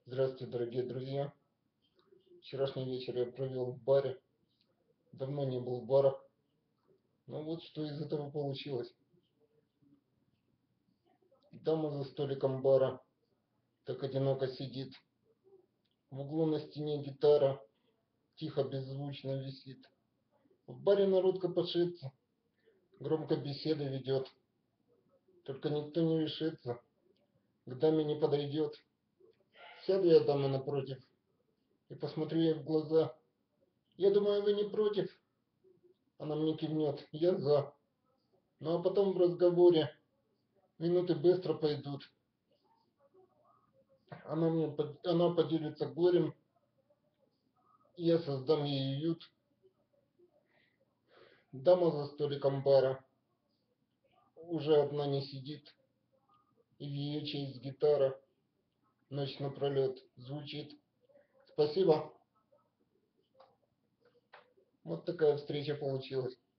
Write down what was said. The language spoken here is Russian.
Здравствуйте, дорогие друзья. Вчерашний вечер я провел в баре. Давно не был в барах. Но вот что из этого получилось. Дама за столиком бара так одиноко сидит. В углу на стене гитара тихо, беззвучно висит. В баре народ копошится, громко беседы ведет. Только никто не решится, к даме не подойдет. Сяду я даме напротив и посмотрю ей в глаза. Я думаю, вы не против? Она мне кивнет, я за. Ну а потом в разговоре минуты быстро пойдут. Она поделится горем, я создам ей уют. Дама за столиком бара уже одна не сидит, и в ее честь гитара ночь напролет звучит. Спасибо. Вот такая встреча получилась.